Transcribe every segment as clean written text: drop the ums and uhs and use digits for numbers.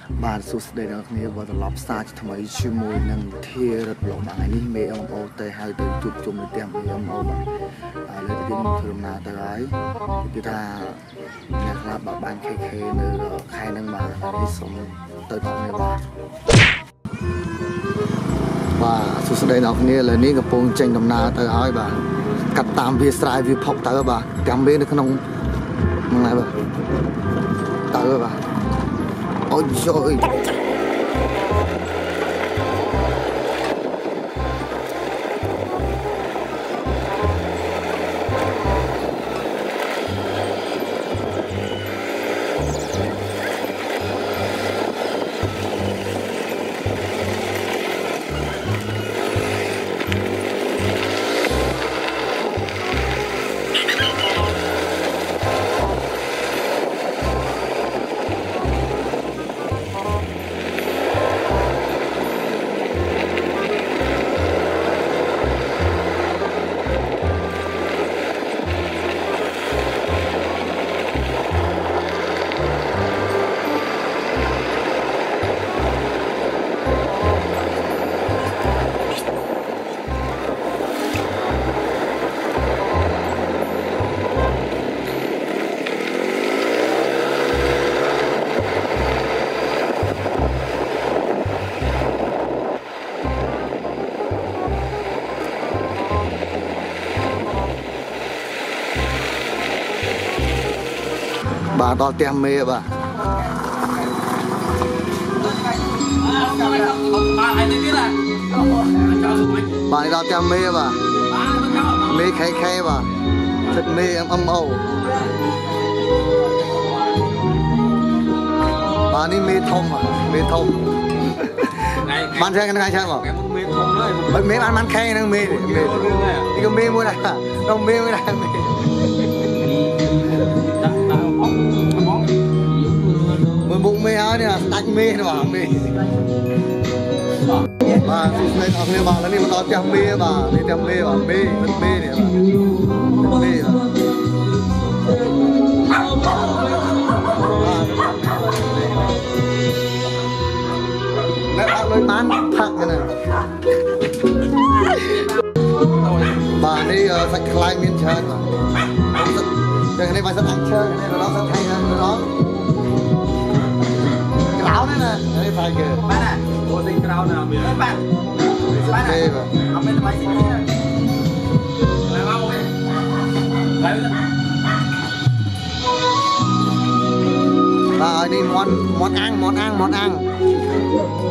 Bà sụt đây đó kia vào tập lobster thay mấy chiếc môi nâng thia rất lộ bằng này mẹ ông ô tê hai từ chụp chụp để tìm mẹ ông ô mà lấy cái thường nào tới ấy thì ta nhạc là bà ban khe khe nơi khai nâng bà đi sống tới bao nhiêu bà sụt đây đó kia là ní gặp phong tranh đồng na tới ấy bà cắt tam vi sai vi phọc tới bà cầm bên được không này bà tới bà ôi trời bà to tem mê bà bà đi đo tem mê bà mê khay khay bà thật mê em âm âu bà đi mê thông à mê thông bán xe cái này chơi mà mê bán khay nó mê mê đi có mê mua này đâu mê mới này bụng mê áo này là đánh mê nó bảo mê bà lên học nghe bà là đi mà nói tem mê bà đi tem mê bà mê mất mê này mất mê à lấy bác lấy bán thẳng cái này bà đi sạch khai miên chơi mà cái này bà sẽ ăn chơi cái này nó sẽ thay hơn nó áo đấy nè, đây phải kìa. Bạn à, cô tinh trao nào miếng bạn. Bạn à, ông bên máy xịn kia. Làm không ấy? Lấy lên. Đi món ăn.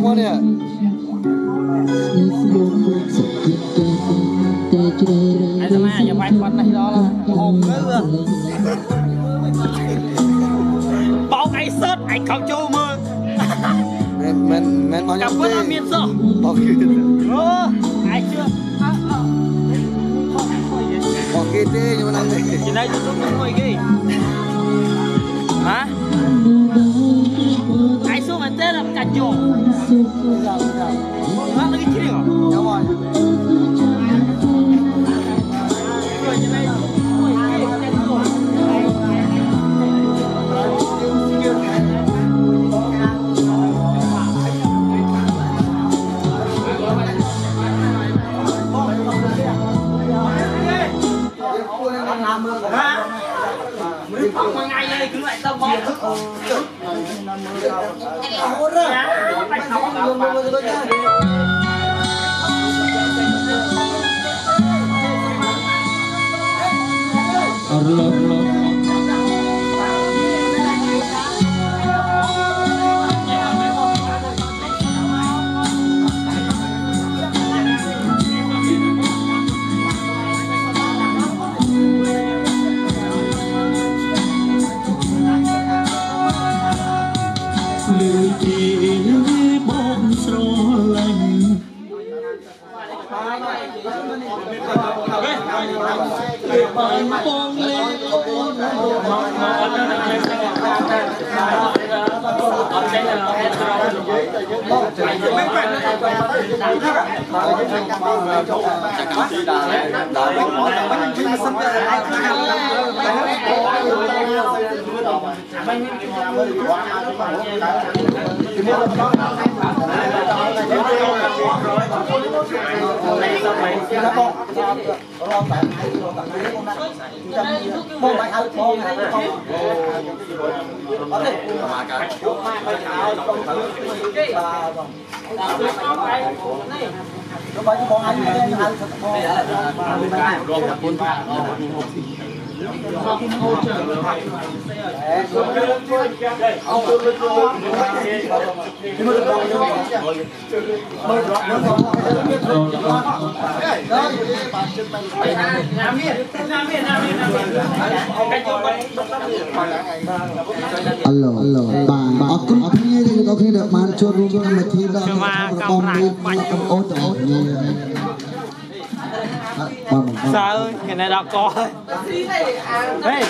មកនេះ ai sama aja main kuat nih đó là hồn nữa bao cái sốt anh không cho mơ men mau cặp nyampe với miên sọ bao gitu ai chưa bao gitu nhưng mà này chị này chú nó ngồi kì hả ai xuống mà tên là cả chỗ nó cái gì hả đúng rồi Mọi ngày đây cứ lại tâm bóng Alo, bà ở cùng kia thì có khi được mang cho luôn cho mà thi đó con đi con ốt sao ơi cái này đã có đây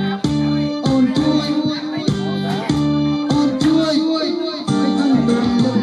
Hãy subscribe cho kênh Ghiền Mì Gõ để không bỏ lỡ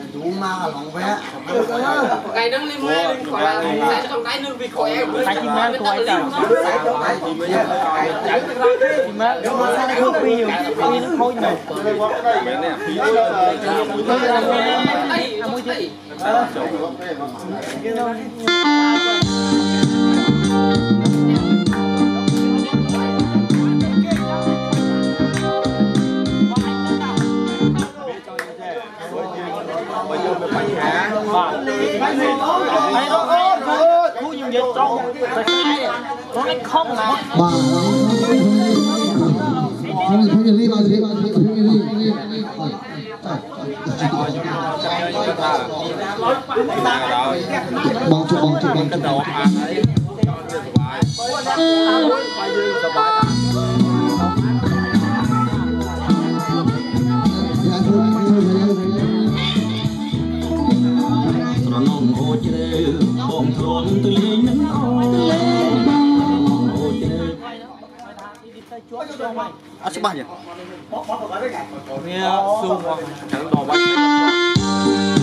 đủ mà lòng vẽ cái nâng lên mê lên khỏi là sẽ trong cái nâng vì khỏi em cái chim mát của ai trời chim mát không phi nhiều phi nó khôi nhiều thu nhiều dịch trong nó không mà bà không phải đi bao nhiêu bong chụp à chứ bao nhiêu nghe xung quanh chẳng đồ bánh